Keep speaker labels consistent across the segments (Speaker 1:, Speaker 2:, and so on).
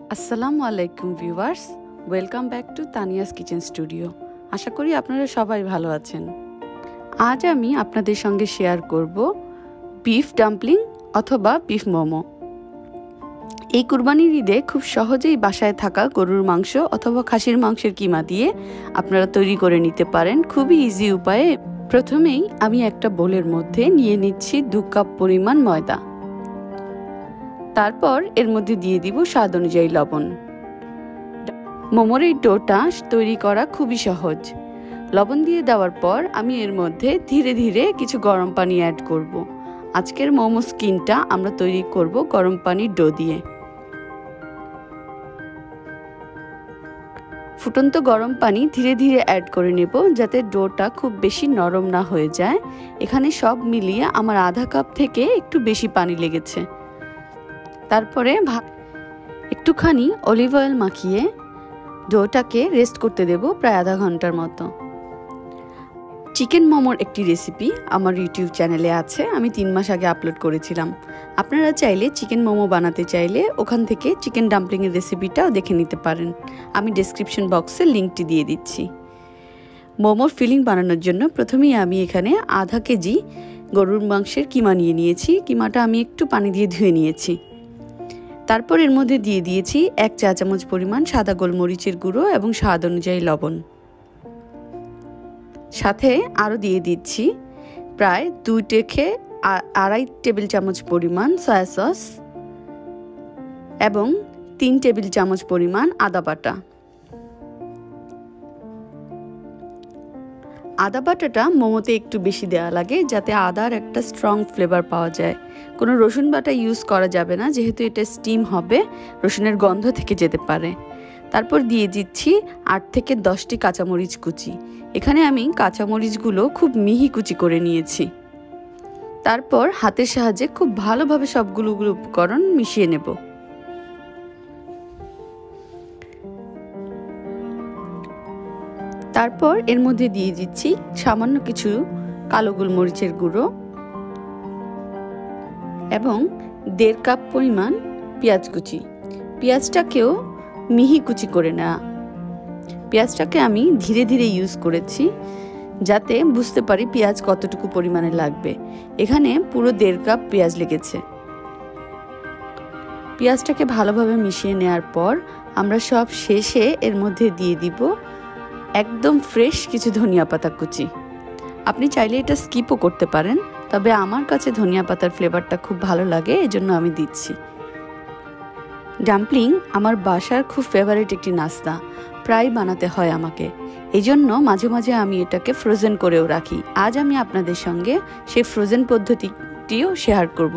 Speaker 1: আসসালামু আলাইকুম viewers, welcome back to Tania's Kitchen Studio. আশা করি আপনারা সবাই ভালো আছেন। আজ আমি আপনাদের সঙ্গে শেয়ার করব বিফ ডাম্পলিং অথবা বিফ মোমো। এই কুরবানির ঈদে খুব সহজেই বাসায় থাকা গরুর মাংস অথবা খাসির মাংসের কিমা দিয়ে আপনারা তৈরি করে নিতে পারেন খুবই ইজি উপায়ে। প্রথমেই আমি একটা বোলের মধ্যে নিয়ে নিচ্ছি 2 কাপ পরিমাণ ময়দা। তারপর এর মধ্যে দিয়ে দিব স্বাদ অনুযায়ী লবণ। মোমোর এই ডোটা তৈরি করা খুবই সহজ। লবণ দিয়ে দেওয়ার পর আমি এর মধ্যে ধীরে ধীরে কিছু গরম পানি অ্যাড করব। আজকের মোমো স্কিনটা আমরা তৈরি করব গরম পানির ডো দিয়ে। ফুটন্ত গরম পানি ধীরে ধীরে অ্যাড করে নেব যাতে ডোটা খুব বেশি নরম না হয়ে যায়। এখানে সব মিলিয়ে আমার আধা কাপ থেকে একটু বেশি পানি লেগেছে। তারপরে একটুখানি অলিভ অয়েল মাখিয়ে ডোটাকে রেস্ট করতে দেব প্রায় আধা ঘন্টার মতো। চিকেন মোমোর একটি রেসিপি আমার ইউটিউব চ্যানেলে আছে, আমি 3 মাস আগে আপলোড করেছিলাম। আপনারা চাইলে চিকেন মোমো বানাতে চাইলে ওখান থেকে চিকেন ডাম্পলিংয়ের রেসিপিটাও দেখে নিতে পারেন। আমি ডেসক্রিপশন বক্সে লিঙ্কটি দিয়ে দিচ্ছি। মোমোর ফিলিং বানানোর জন্য প্রথমেই আমি এখানে আধা কেজি গরুর মাংসের কিমা নিয়ে নিয়েছি। কিমাটা আমি একটু পানি দিয়ে ধুয়ে নিয়েছি। তারপর এর মধ্যে দিয়ে দিয়েছি 1 চা চামচ পরিমাণ সাদা গোলমরিচের গুঁড়ো এবং স্বাদ অনুযায়ী লবণ। সাথে আরও দিয়ে দিচ্ছি প্রায় 2 থেকে 2.5 টেবিল চামচ পরিমাণ সয়া সস এবং 3 টেবিল চামচ পরিমাণ আদা বাটা। আদা বাটাটা মোমোতে একটু বেশি দেওয়া লাগে যাতে আদার একটা স্ট্রং ফ্লেভার পাওয়া যায়। কোনো রসুন বাটা ইউজ করা যাবে না, যেহেতু এটা স্টিম হবে, রসুনের গন্ধ থেকে যেতে পারে। তারপর দিয়ে দিচ্ছি 8 থেকে 10টি কাঁচামরিচ কুচি। এখানে আমি কাঁচামরিচগুলো খুব মিহি কুচি করে নিয়েছি। তারপর হাতের সাহায্যে খুব ভালোভাবে সবগুলো উপকরণ মিশিয়ে নেব। তারপর এর মধ্যে দিয়ে দিচ্ছি সামান্য কিছু কালো গোলমরিচের গুঁড়ো এবং 1.5 কাপ পরিমাণ পেঁয়াজ কুচি। পেঁয়াজটাকেও মিহি কুচি করে নেওয়া। পেঁয়াজটাকে আমি ধীরে ধীরে ইউজ করেছি যাতে বুঝতে পারি পেঁয়াজ কতটুকু পরিমাণে লাগবে। এখানে পুরো 1.5 কাপ পেঁয়াজ লেগেছে। পেঁয়াজটাকে ভালোভাবে মিশিয়ে নেওয়ার পর আমরা সব শেষে এর মধ্যে দিয়ে দিব একদম ফ্রেশ কিছু ধনিয়া পাতা কুচি। আপনি চাইলে এটা স্কিপও করতে পারেন, তবে আমার কাছে ধনিয়া পাতার ফ্লেভারটা খুব ভালো লাগে, এজন্য আমি দিচ্ছি। ডাম্পলিং আমার বাসার খুব ফেভারিট একটি নাস্তা, প্রায় বানাতে হয় আমাকে। এই জন্য মাঝে মাঝে আমি এটাকে ফ্রোজেন করেও রাখি। আজ আমি আপনাদের সঙ্গে সেই ফ্রোজেন পদ্ধতিটিও শেয়ার করব।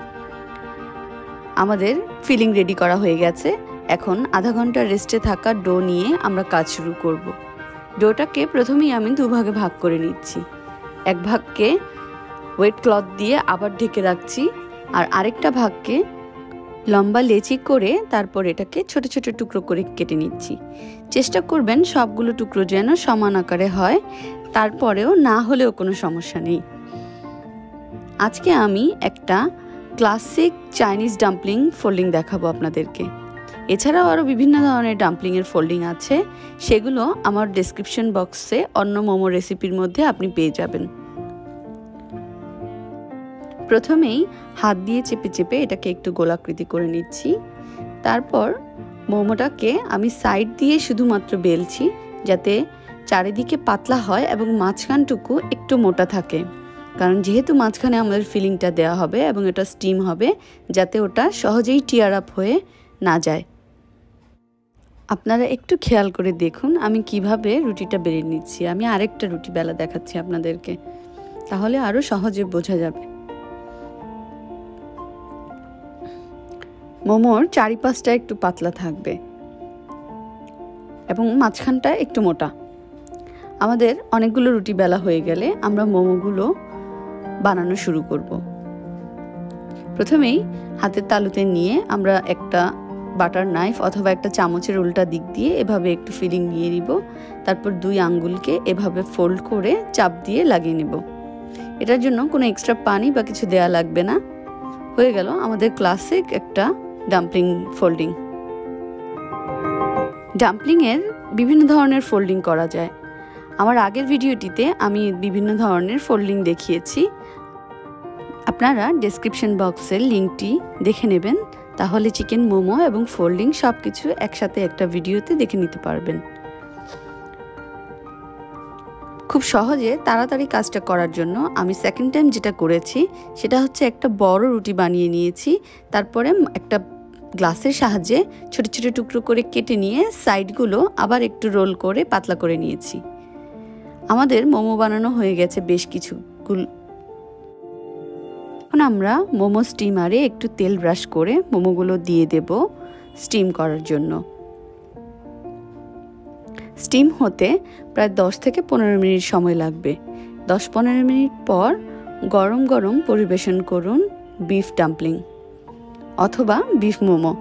Speaker 1: আমাদের ফিলিং রেডি করা হয়ে গেছে। এখন আধা ঘন্টা রেস্টে থাকা ডো নিয়ে আমরা কাজ শুরু করব। ডোটাকে প্রথমেই আমি 2 ভাগে ভাগ করে নিচ্ছি। এক ভাগকে ওয়েট ক্লথ দিয়ে আবার ঢেকে রাখছি, আর আরেকটা ভাগকে লম্বা লেচি করে তারপর এটাকে ছোট ছোট টুকরো করে কেটে নিচ্ছি। চেষ্টা করবেন সবগুলো টুকরো যেন সমান আকারে হয়, তারপরেও না হলেও কোনো সমস্যা নেই। আজকে আমি একটা ক্লাসিক চাইনিজ ডাম্পলিং ফোল্ডিং দেখাবো আপনাদেরকে। এছাড়াও আরও বিভিন্ন ধরনের ডাম্পলিংয়ের ফোল্ডিং আছে, সেগুলো আমার ডেসক্রিপশন বক্সে অন্য মোমো রেসিপির মধ্যে আপনি পেয়ে যাবেন। প্রথমেই হাত দিয়ে চেপে চেপে এটাকে একটু গোলাকৃতি করে নিচ্ছি। তারপর মোমোটাকে আমি সাইড দিয়ে শুধুমাত্র বেলছি যাতে চারিদিকে পাতলা হয় এবং মাঝখানটুকু একটু মোটা থাকে, কারণ যেহেতু মাঝখানে আমাদের ফিলিংটা দেওয়া হবে এবং এটা স্টিম হবে, যাতে ওটা সহজেই টিয়ার আপ হয়ে না যায়। আপনারা একটু খেয়াল করে দেখুন আমি কিভাবে রুটিটা বেলে নিচ্ছি। আমি আরেকটা রুটি বেলা দেখাচ্ছি আপনাদেরকে, তাহলে আরও সহজে বোঝা যাবে। মোমোর চারিপাশটা একটু পাতলা থাকবে এবং মাঝখানটা একটু মোটা। আমাদের অনেকগুলো রুটি বেলা হয়ে গেলে আমরা মোমোগুলো বানানো শুরু করব। প্রথমেই হাতের তালুতে নিয়ে আমরা একটা বাটার নাইফ অথবা একটা চামচের উল্টা দিক দিয়ে এভাবে একটু ফিলিং নিয়ে নিব। তারপর 2 আঙ্গুলকে এভাবে ফোল্ড করে চাপ দিয়ে লাগিয়ে নেব। এটার জন্য কোনো এক্সট্রা পানি বা কিছু দেয়া লাগবে না। হয়ে গেল আমাদের ক্লাসিক একটা ডাম্পলিং ফোল্ডিং। ডাম্পলিংয়ের বিভিন্ন ধরনের ফোল্ডিং করা যায়। আমার আগের ভিডিওটিতে আমি বিভিন্ন ধরনের ফোল্ডিং দেখিয়েছি, আপনারা ডেসক্রিপশন বক্সের লিঙ্কটি দেখে নেবেন, তাহলে চিকেন মোমো এবং ফোল্ডিং সব কিছু একসাথে একটা ভিডিওতে দেখে নিতে পারবেন। খুব সহজে তাড়াতাড়ি কাজটা করার জন্য আমি সেকেন্ড টাইম যেটা করেছি সেটা হচ্ছে একটা বড় রুটি বানিয়ে নিয়েছি, তারপরে একটা গ্লাসের সাহায্যে ছোট ছোট টুকরো করে কেটে নিয়ে সাইডগুলো আবার একটু রোল করে পাতলা করে নিয়েছি। আমাদের মোমো বানানো হয়ে গেছে বেশ কিছুগুলো। এখন আমরা মোমো স্টিমারে একটু তেল ব্রাশ করে মোমোগুলো দিয়ে দেব স্টিম করার জন্য। স্টিম হতে প্রায় 10 থেকে 15 মিনিট সময় লাগবে। 10-15 মিনিট পর গরম গরম পরিবেশন করুন বিফ ডাম্পলিং অথবা বিফ মোমো।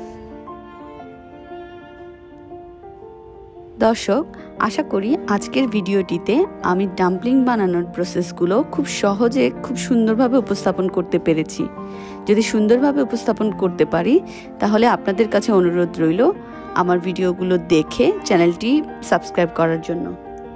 Speaker 1: দর্শক, আশা করি আজকের ভিডিওটিতে আমি ডাম্পলিং বানানোর প্রসেসগুলো খুব সহজে খুব সুন্দরভাবে উপস্থাপন করতে পেরেছি। যদি সুন্দরভাবে উপস্থাপন করতে পারি তাহলে আপনাদের কাছে অনুরোধ রইল আমার ভিডিওগুলো দেখে চ্যানেলটি সাবস্ক্রাইব করার জন্য।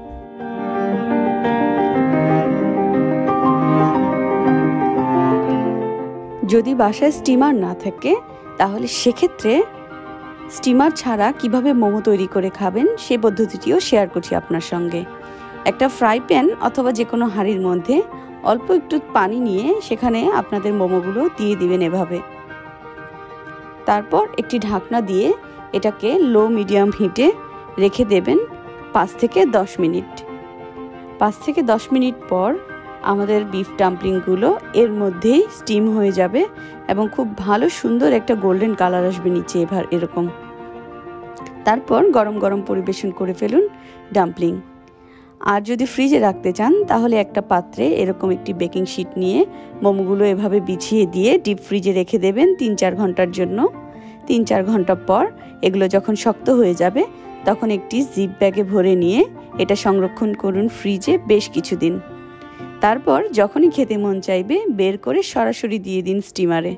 Speaker 1: যদি বাসায় স্টিমার না থাকে তাহলে সেক্ষেত্রে স্টিমার ছাড়া কিভাবে মোমো তৈরি করে খাবেন সেই পদ্ধতিটিও শেয়ার করছি আপনার সঙ্গে। একটা ফ্রাই প্যান অথবা যে কোনো হাঁড়ির মধ্যে অল্প একটু পানি নিয়ে সেখানে আপনাদের মোমোগুলো দিয়ে দিবেন এভাবে। তারপর একটি ঢাকনা দিয়ে এটাকে লো মিডিয়াম হিটে রেখে দেবেন 5 থেকে 10 মিনিট। 5 থেকে 10 মিনিট পর আমাদের বিফ ডাম্পলিংগুলো এর মধ্যেই স্টিম হয়ে যাবে এবং খুব ভালো সুন্দর একটা গোল্ডেন কালার আসবে নিচে এরকম। তারপর গরম গরম পরিবেশন করে ফেলুন ডাম্পলিং। আর যদি ফ্রিজে রাখতে চান তাহলে একটা পাত্রে এরকম একটি বেকিং শিট নিয়ে মোমোগুলো এভাবে বিছিয়ে দিয়ে ডিপ ফ্রিজে রেখে দেবেন 3-4 ঘন্টার জন্য। 3-4 ঘন্টা পর এগুলো যখন শক্ত হয়ে যাবে তখন একটি জিপ ব্যাগে ভরে নিয়ে এটা সংরক্ষণ করুন ফ্রিজে বেশ কিছুদিন। তারপর যখনই খেতে মন চাইবে বের করে সরাসরি দিয়ে দিন স্টিমারে।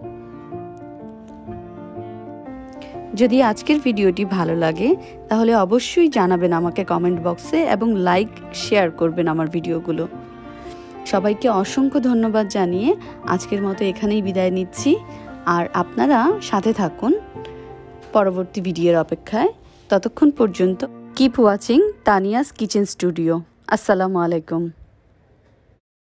Speaker 1: যদি আজকের ভিডিওটি ভালো লাগে তাহলে অবশ্যই জানাবেন আমাকে কমেন্ট বক্সে এবং লাইক শেয়ার করবেন আমার ভিডিওগুলো। সবাইকে অসংখ্য ধন্যবাদ জানিয়ে আজকের মতো এখানেই বিদায় নিচ্ছি। আর আপনারা সাথে থাকুন পরবর্তী ভিডিওর অপেক্ষায়। ততক্ষণ পর্যন্ত keep watching Tania's Kitchen Studio. আসসালামু আলাইকুম।